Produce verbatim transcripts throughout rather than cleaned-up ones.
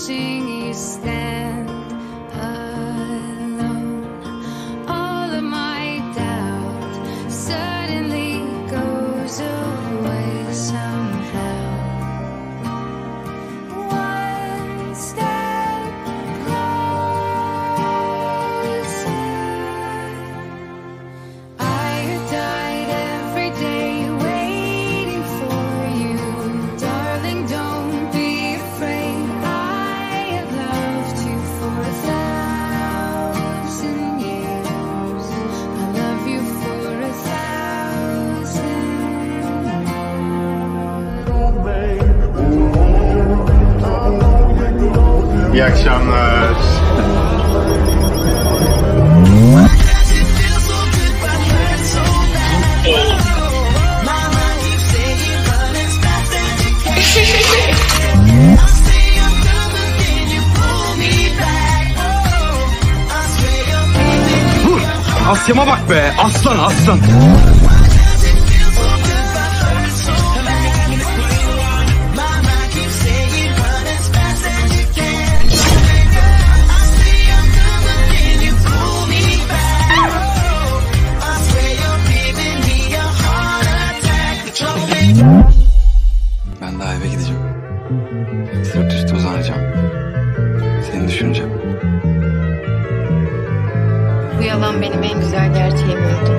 watching you stand alone. All of my doubt suddenly goes away somehow. One step closer. I have died every day waiting for you, darling. Don't be afraid. I have loved you for a thousand years. I love you for a thousand more. İyi akşamlar. Asya'ma bak be, aslan aslan. Ben daha eve gideceğim. Sırt üstü uzanacağım. Seni düşüneceğim. Bu yalan benim en güzel gerçeğim oldu.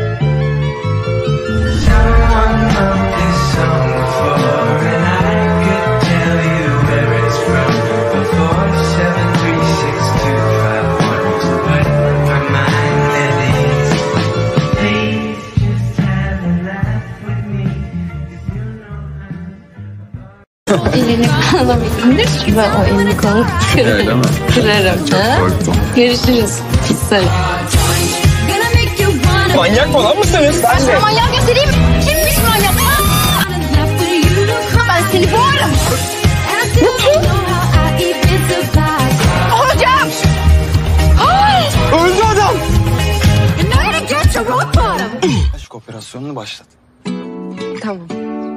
Elini alabilir ki ben o elini konu kırarım. Kırarım. Ha? Görüşürüz. Sen. Manyak falan mısınız? Ben sana manyak göstereyim. Kimmiş manyak? Ben seni boğarım. Bu kim? Hocam! Hayır! Öldü adam! Aşk operasyonunu başlat. Tamam.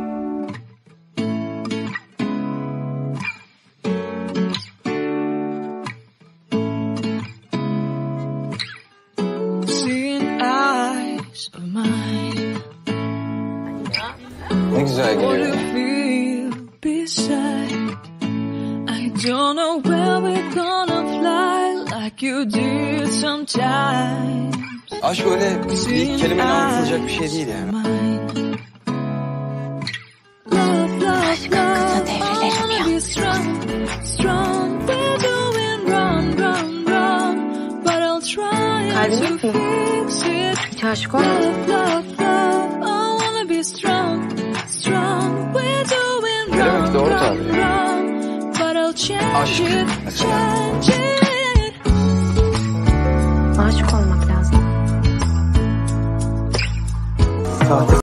Ne güzel geliyor. I don't know where we're gonna fly like you did sometimes. Aşk öyle ilk kelimeyle anlatılacak bir şey değil yani. Aşkın kısa devrelerim ya. Kalbin yok mu? Hiç aşık olmadın mı? Ne demek doğru tabii. Aşk mesela. Aşık olmak lazım. Tatil.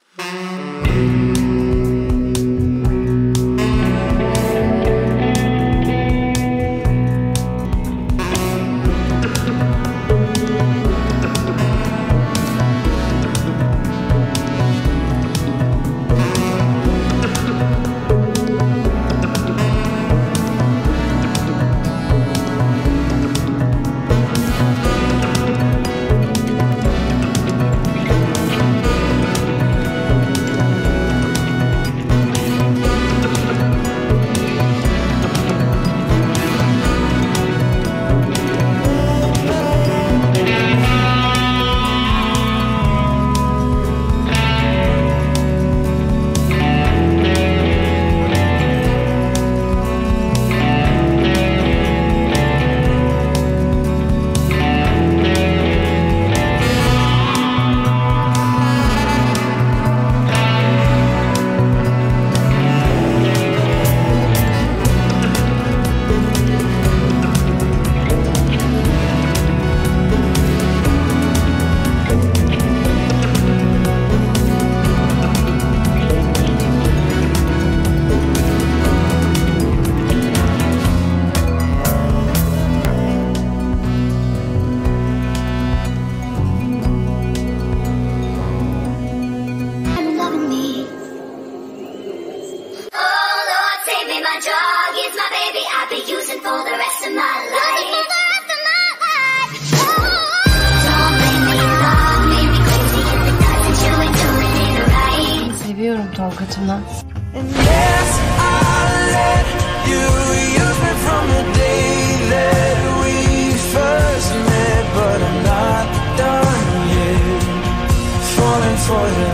the rest of my life. For the rest of my life. Don't blame me, love me crazy if it doesn't. You ain't doing it right. Seviyorum Tolga'cığımla. And yes, I let you use me from the day that we first met, but I'm not done yet. Falling for the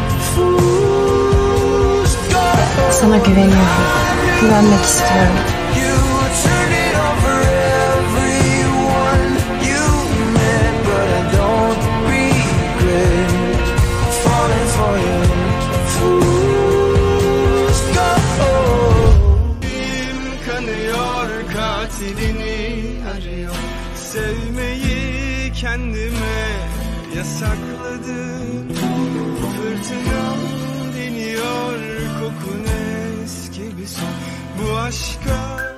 fool's gold. Sana güveniyorum. Güvenmek istiyorum. You turn it on for everyone you met, but I don't regret falling for you. Fool's gold. Kanıyor, katilini arıyor. Sevmeyi kendime yasakladım. Fırtınam deniyor, kokun eski bir son. Bu aşka